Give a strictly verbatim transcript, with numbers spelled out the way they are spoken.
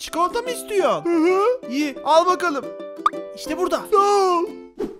Çikolata mı istiyorsun? Hı hı. İyi, al bakalım. İşte burada. Sağ ol.